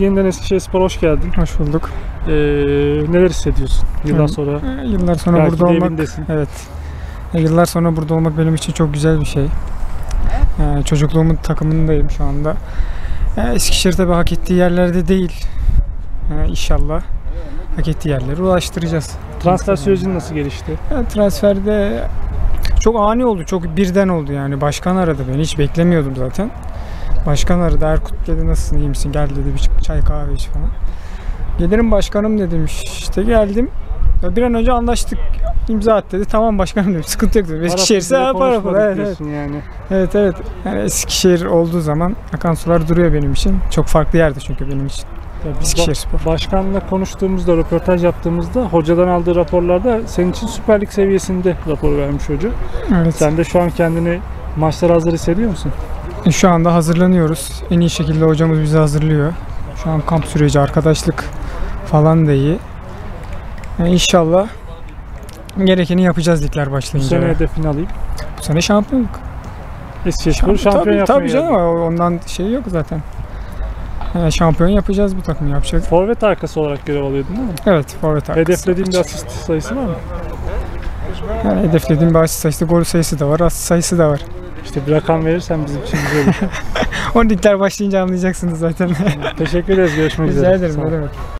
Yeniden Eskişehirspor hoş geldin. Hoş bulduk. Neler hissediyorsun yıllar sonra? Yıllar sonra Belki burada olmak, evindesin. evet. Yıllar sonra burada olmak benim için çok güzel bir şey. Çocukluğumun takımındayım şu anda. Eskişehir tabii hak ettiği yerlerde değil. İnşallah hak ettiği yerlere ulaştıracağız. Transfer sürecin nasıl gelişti? Transferde çok ani oldu, çok birden oldu yani. Başkan aradı beni, hiç beklemiyordum zaten. Başkan aradı, Erkut dedi nasılsın, iyi misin, gel dedi, bir çay kahve iç falan. Gelirim başkanım dedim, işte geldim. Bir an önce anlaştık, imza at dedi, tamam başkanım dedim, sıkıntı yok dedim. Eskişehir'se para. Evet. Yani. Evet. Yani Eskişehir olduğu zaman akan sular duruyor benim için. Çok farklı yerde çünkü benim için. Eskişehirspor. Başkanla konuştuğumuzda, röportaj yaptığımızda hocadan aldığı raporlarda senin için Süper Lig seviyesinde rapor vermiş hoca. Evet. Sen de şu an kendini maçlara hazır hissediyor musun? Şu anda hazırlanıyoruz. En iyi şekilde hocamız bizi hazırlıyor. Şu an kamp süreci, arkadaşlık falan da iyi. İnşallah gerekeni yapacağız ligler Bu başlayınca. sene hedefini alayım. Bu sene şampiyonluk. Eskişehirspor'u şampiyon yapmaya Tabii canım, ondan şey yok zaten. Şampiyon yapacağız, bu takımı yapacak. Forvet arkası olarak görev alıyordun değil mi? Evet, forvet arkası. Hedeflediğin bir asist sayısı var mı? Yani hedeflediğim bir asist sayısı, gol sayısı da var, asist sayısı da var. İşte bir rakam verirsen bizim için güzel olur. O ligler başlayınca anlayacaksınız zaten. Teşekkür ederiz. Görüşmek üzere. Rica ederim. Ne demek.